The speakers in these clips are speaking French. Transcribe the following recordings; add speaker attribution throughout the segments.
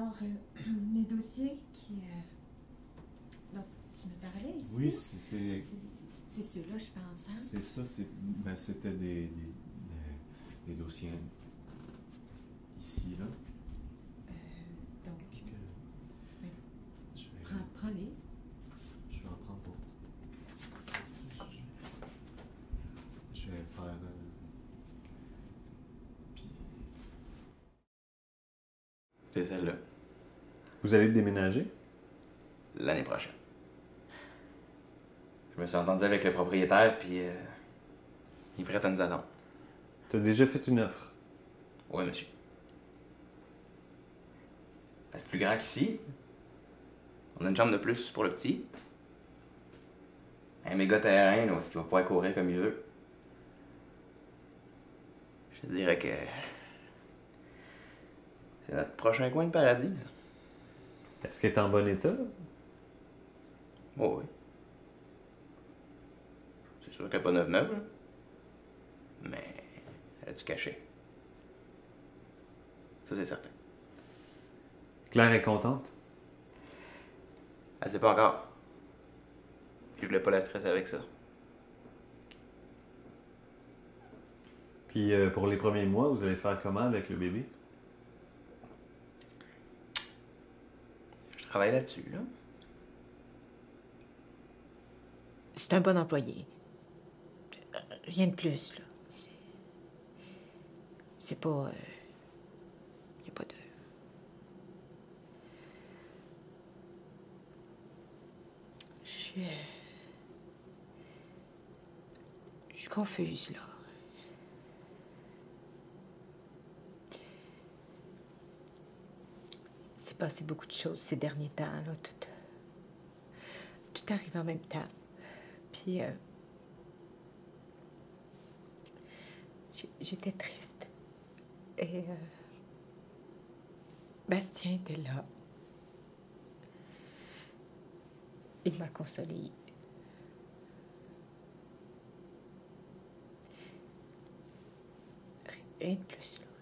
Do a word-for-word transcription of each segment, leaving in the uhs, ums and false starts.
Speaker 1: Alors, euh, les dossiers qui, euh, dont tu me parlais ici...
Speaker 2: Oui, c'est...
Speaker 1: C'est ceux-là, je pense, hein?
Speaker 2: C'est ça, c'est... Ben, c'était des, des, des, des dossiers ici, là.
Speaker 1: Euh, donc,
Speaker 2: Que,
Speaker 1: ben,
Speaker 2: je vais,
Speaker 1: prends, prends-les.
Speaker 2: Je vais en prendre d'autres. Je, je vais faire... Euh, puis...
Speaker 3: C'est celle-là.
Speaker 2: Vous allez déménager?
Speaker 3: L'année prochaine. Je me suis entendu avec le propriétaire, puis euh, il est prêt à nous attendre.
Speaker 2: T'as déjà fait une offre?
Speaker 3: Oui, monsieur. Ben, c'est plus grand qu'ici. On a une chambre de plus pour le petit. Un méga terrain, là, où est-ce qu'il va pouvoir courir comme il veut. Je te dirais que... c'est notre prochain coin de paradis, ça.
Speaker 2: Est-ce qu'elle est en bon état?
Speaker 3: Oh oui. C'est sûr qu'elle n'est pas neuve-neuve, là. Mais elle a du cachet. Ça, c'est certain.
Speaker 2: Claire est contente?
Speaker 3: Elle sait pas encore. Je voulais pas la stresser avec ça.
Speaker 2: Puis euh, pour les premiers mois, vous allez faire comment avec le bébé?
Speaker 3: Je travaille là-dessus, là.
Speaker 1: C'est un bon employé. Rien de plus, là. C'est pas... Il euh, n'y a pas de... Je suis... Euh... Je suis confuse, là. C'est passé beaucoup de choses ces derniers temps, là. Tout, tout arrive en même temps. Puis... Euh... J'étais triste. Et... Euh... Bastien était là. Il m'a consolée. Rien de plus, là.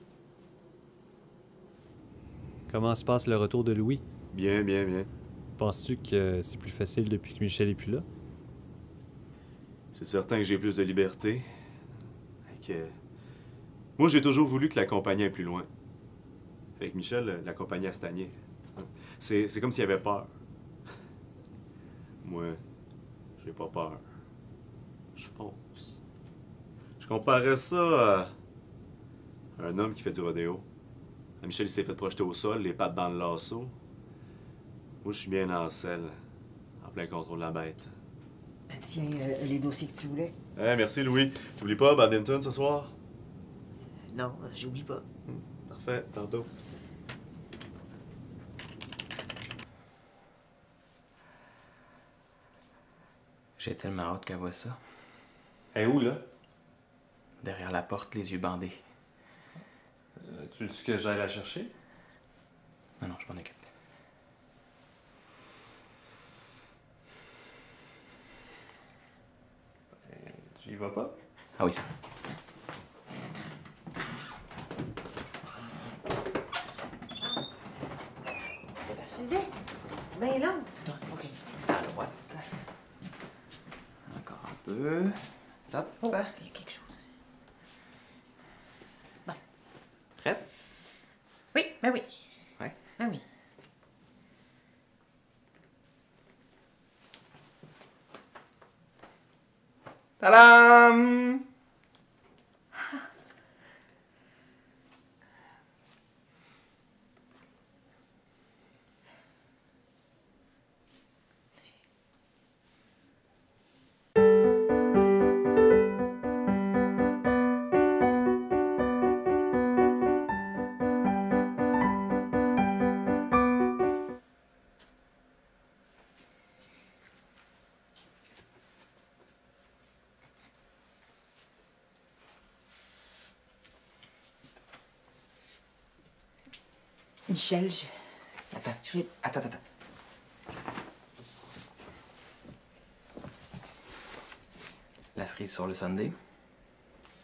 Speaker 4: Comment se passe le retour de Louis?
Speaker 5: Bien, bien, bien.
Speaker 4: Penses-tu que c'est plus facile depuis que Michel est plus là?
Speaker 5: C'est certain que j'ai plus de liberté. Et que... Moi, j'ai toujours voulu que la compagnie aille plus loin. Avec Michel, la compagnie a stagné. C'est, c'est comme s'il avait peur. Moi, j'ai pas peur. Je fonce. Je comparais ça à un homme qui fait du rodéo. Michel, il s'est fait projeter au sol, les pattes dans le lasso. Moi, je suis bien en selle, en plein contrôle de la bête.
Speaker 6: Tiens, euh, les dossiers que tu voulais.
Speaker 5: Eh, merci, Louis. T'oublies pas badminton ce soir?
Speaker 6: Non, j'oublie pas.
Speaker 5: Hum, parfait, tantôt.
Speaker 3: J'ai tellement hâte qu'elle voie ça.
Speaker 2: Elle est où, là?
Speaker 3: Derrière la porte, les yeux bandés.
Speaker 2: Euh, tu veux que j'aille la chercher?
Speaker 3: Non, non, je m'en occupe.
Speaker 2: Euh, tu y vas pas?
Speaker 3: Ah oui, ça.
Speaker 1: Ça se faisait? Ben non.
Speaker 3: OK. À droite. Encore un peu. Stop.
Speaker 1: Oh, il y a quelque chose. Bon.
Speaker 3: Prête?
Speaker 1: Oui, ben oui.
Speaker 3: Ouais.
Speaker 1: Ben oui.
Speaker 3: Tadam!
Speaker 1: Michel, je...
Speaker 3: Attends,
Speaker 1: je voulais...
Speaker 3: attends, attends. La cerise sur le sundae.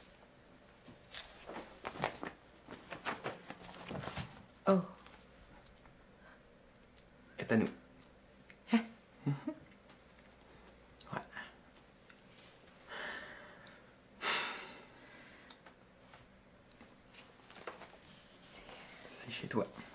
Speaker 1: Oh.
Speaker 3: est à nous.
Speaker 1: Hein?
Speaker 3: Ouais. C'est chez toi.